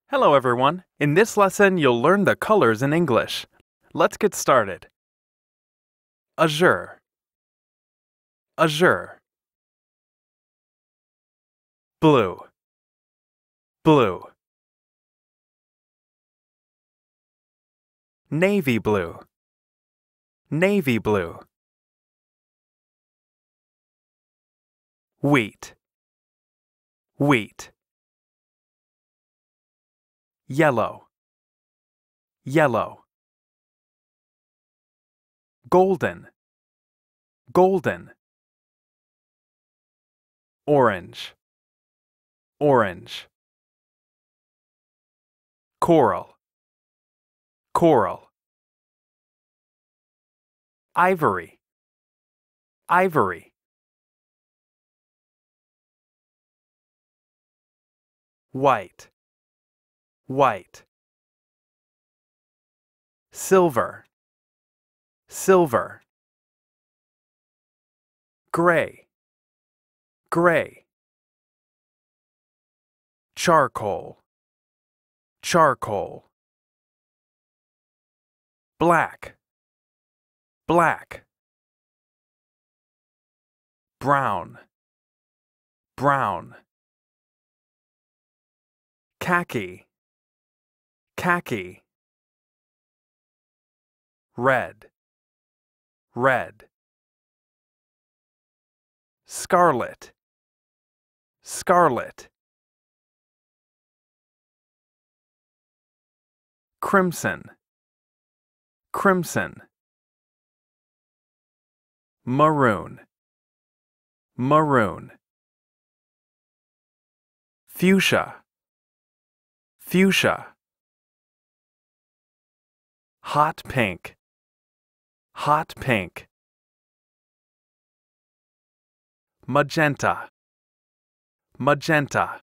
Hello everyone. In this lesson, you'll learn the colors in English. Let's get started. Azure, azure. Blue, blue. Navy blue, navy blue. Wheat, wheat. Yellow, yellow. Golden, golden. Orange, orange. Coral, coral. Ivory, ivory. White, white. Silver, silver. Gray, gray. Charcoal, charcoal. Black, black. Brown, brown. Khaki, khaki. Red, red. Scarlet, scarlet. Crimson, crimson. Maroon, maroon. Fuchsia, fuchsia. Hot pink, hot pink. Magenta, magenta.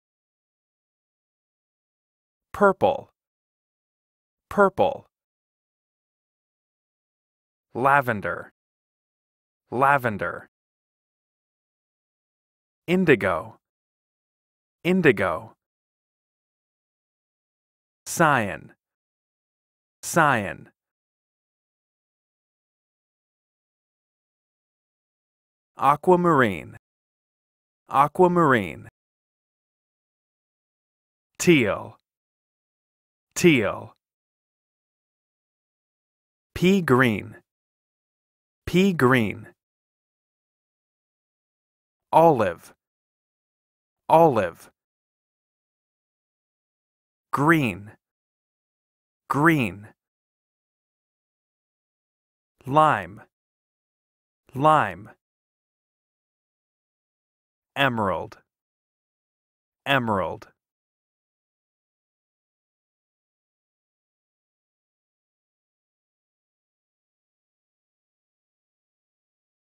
Purple, purple. Lavender, lavender. Indigo, indigo. Cyan, cyan. Aquamarine, aquamarine. Teal, teal. Pea green, pea green. Olive, olive. Green, green. Lime, lime. Emerald, emerald.